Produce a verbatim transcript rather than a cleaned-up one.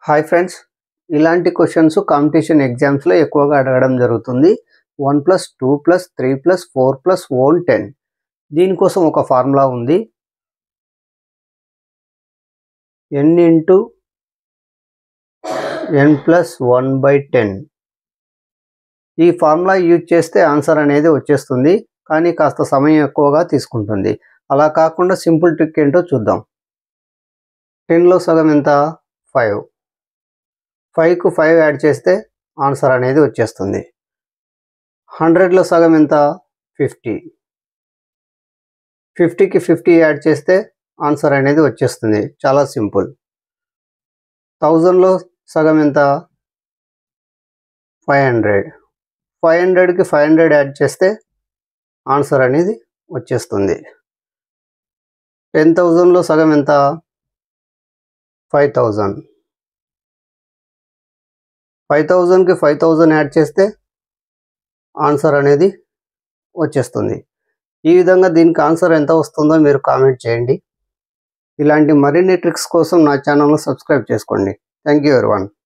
Hi friends, ఇలాంటి questions competition ఎగ్జామ్స్లో ఎక్కువగా అడగడం జరుగుతుంది. One plus two plus three plus four plus on ten. దీనికోసం ఒక ఫార్ములా ఉంది. N into N plus one by ten. ఈ ఫార్ములా యూజ్ చేస్తే ఆన్సర్ అనేది వచ్చేస్తుంది, కానీ కాస్త సమయం ఎక్కువగా తీసుకుంటుంది. అలా కాకుండా సింపుల్ ట్రిక్ ఏంటో చూద్దాం. టెన్లో సగం ఎంత? ఫైవ్. ఫైవ్కు ఫైవ్ యాడ్ చేస్తే ఆన్సర్ అనేది వచ్చేస్తుంది. హండ్రెడ్లో సగం ఎంత? ఫిఫ్టీ. ఫిఫ్టీకి ఫిఫ్టీ యాడ్ చేస్తే ఆన్సర్ అనేది వచ్చేస్తుంది. చాలా సింపుల్. థౌజండ్లో సగం ఎంత? Five hundred. ఫైవ్ హండ్రెడ్కి ఫైవ్ హండ్రెడ్ యాడ్ చేస్తే ఆన్సర్ అనేది వచ్చేస్తుంది. టెన్ థౌజండ్లో సగం ఎంత? Five thousand. ఫైవ్ థౌజండ్కి ఫైవ్ థౌజండ్ యాడ్ చేస్తే ఆన్సర్ అనేది వచ్చేస్తుంది. ఈ విధంగా దీనికి ఆన్సర్ ఎంత వస్తుందో మీరు కామెంట్ చేయండి. ఇలాంటి మరిన్ని ట్రిక్స్ కోసం నా ఛానల్ను సబ్స్క్రైబ్ చేసుకోండి. Thank you everyone.